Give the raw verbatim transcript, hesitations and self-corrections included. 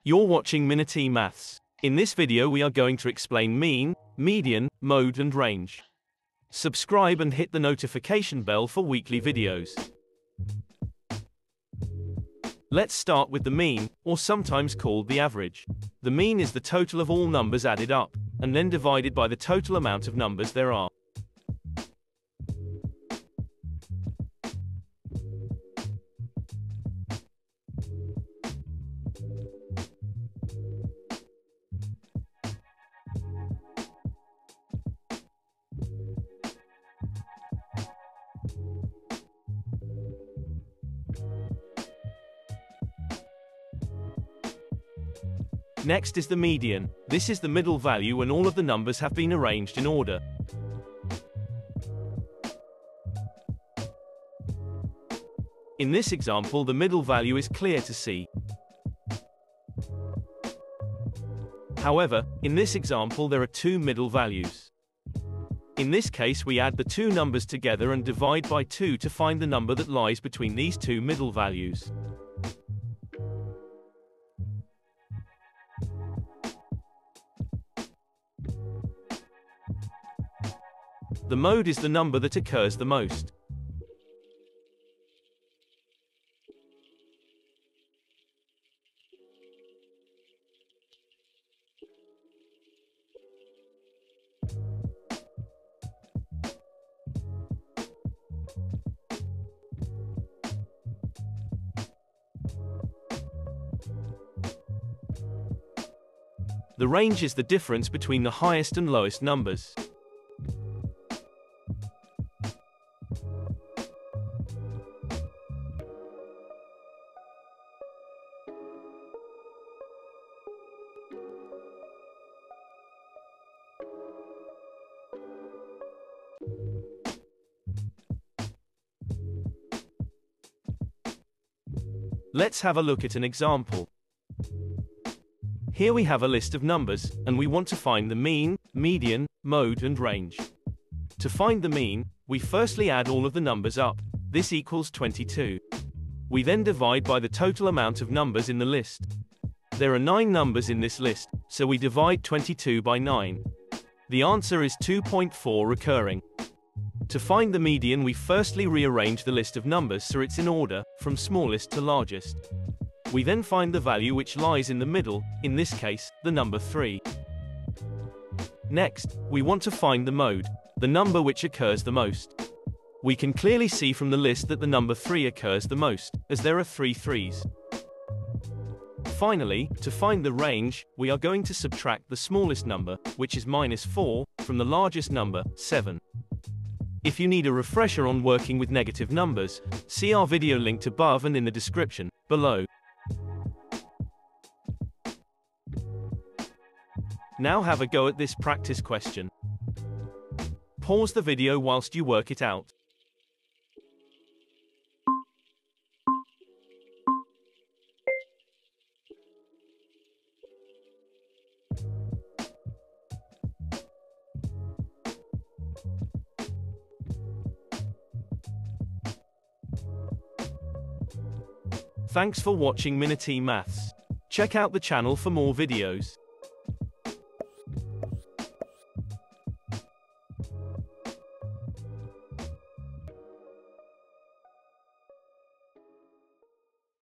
You're watching Minity Maths. In this video we are going to explain mean, median, mode and range. Subscribe and hit the notification bell for weekly videos. Let's start with the mean, or sometimes called the average. The mean is the total of all numbers added up, and then divided by the total amount of numbers there are. Next is the median. This is the middle value when all of the numbers have been arranged in order. In this example, the middle value is clear to see. However, in this example there are two middle values. In this case we add the two numbers together and divide by two to find the number that lies between these two middle values. The mode is the number that occurs the most. The range is the difference between the highest and lowest numbers. Let's have a look at an example. Here we have a list of numbers, and we want to find the mean, median, mode and range. To find the mean, we firstly add all of the numbers up. This equals twenty-two. We then divide by the total amount of numbers in the list. There are nine numbers in this list, so we divide twenty-two by nine. The answer is two point four recurring. To find the median, we firstly rearrange the list of numbers so it's in order, from smallest to largest. We then find the value which lies in the middle, in this case, the number three. Next, we want to find the mode, the number which occurs the most. We can clearly see from the list that the number three occurs the most, as there are three threes. Finally, to find the range, we are going to subtract the smallest number, which is minus four, from the largest number, seven. If you need a refresher on working with negative numbers, see our video linked above and in the description below. Now have a go at this practice question. Pause the video whilst you work it out. Thanks for watching Minity Maths. Check out the channel for more videos.